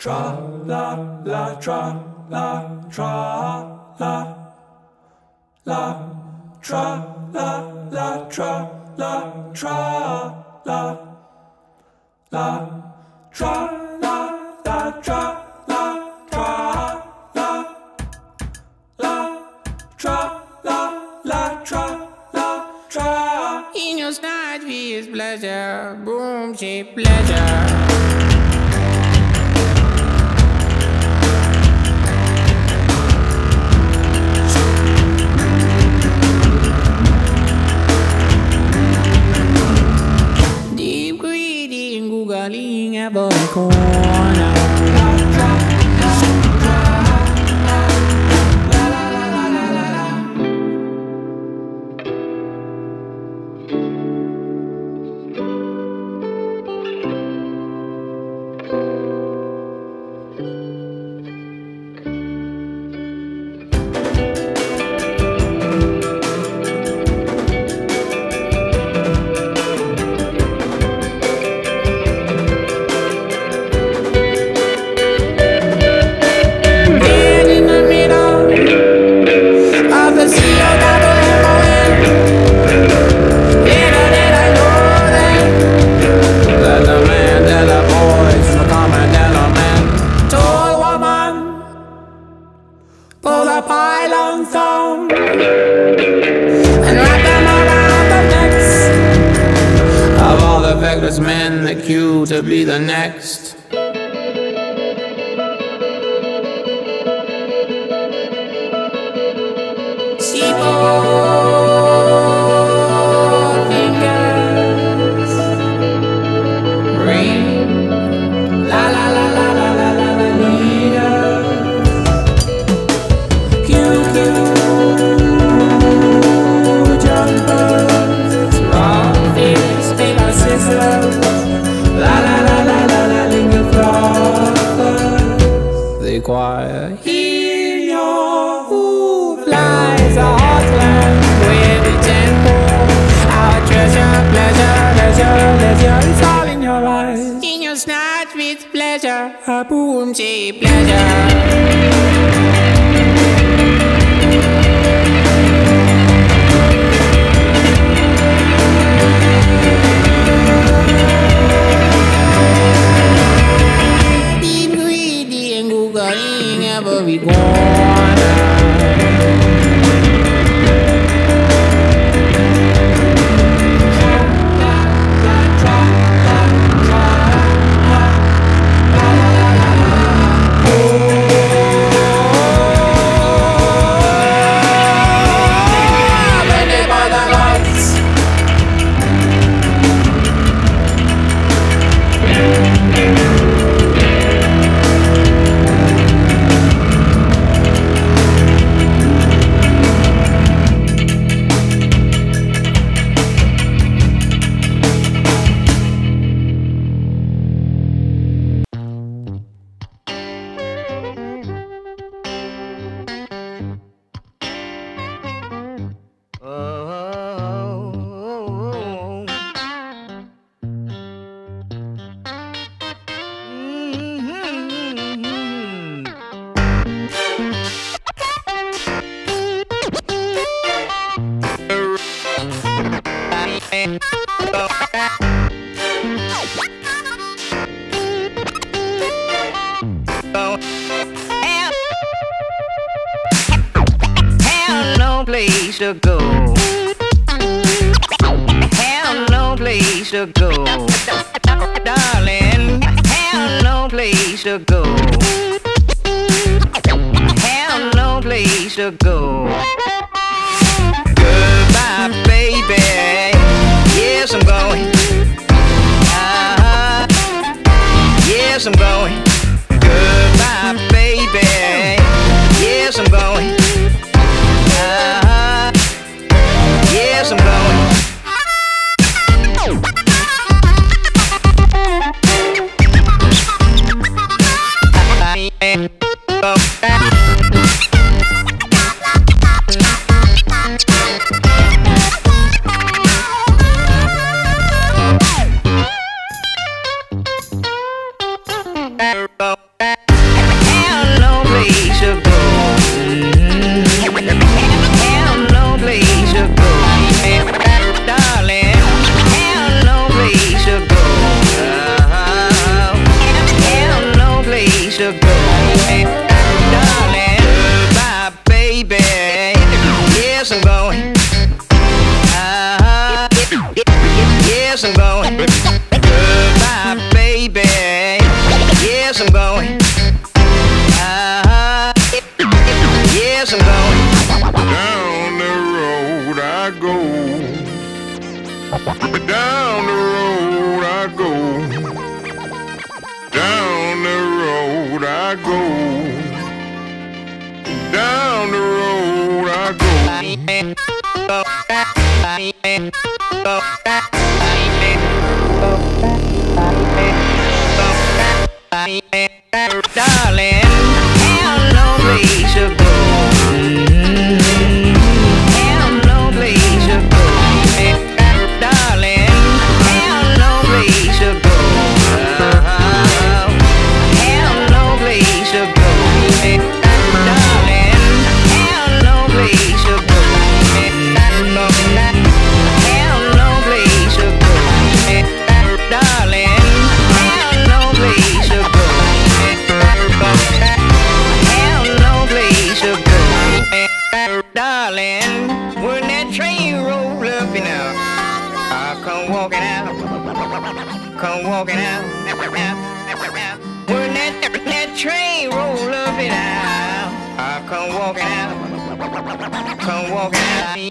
Tra la la tra la tra la la tra la la tra la tra la la tra la la tra la tra la la tra la la tra la tra. In your snatch is pleasure, boom, she pleasure. Googling every corner. Pull the pylons down and wrap them around the necks of all the feckless men that queue to be the next. Fingers ring, la la la la la la la la leader. Jumpers, rock fists, paper scissors, la la la la la la, linger frothers. The choir, hear your hoof lies a heartland with the tempo. Our treasure, pleasure, leisure, leisure, it's all in your eyes. In your snatch with pleasure, a boom, cheap pleasure. Every corner. Place to go. Have no place to go, darling. Have no place to go. Have no place to go. Goodbye, baby. Yes, I'm going. Yes, I'm going. Goodbye, baby. Yes, I'm going. Yes, I'm going. Bye. to go. Darling, goodbye, baby. Yes, I'm going. Yes, I'm going. Goodbye, baby. Yes, I'm going. Yes, I'm going. Down the road I go. Down the road I go. Down the road I go. Down the road I go. Darling, have no place to go. Have no place to go. Darling, have no place to go. Have no place to go. Darling, have no place to go. Have no place to go. Darling, have no place to go. Have no place to go. Darling, when that train roll up and out, I come walking out. Come walking out. When that train roll up and out, I come walking out. Come walking out.